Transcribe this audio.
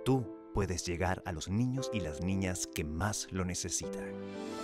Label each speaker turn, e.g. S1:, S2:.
S1: Tú puedes llegar a los niños y las niñas que más lo necesitan.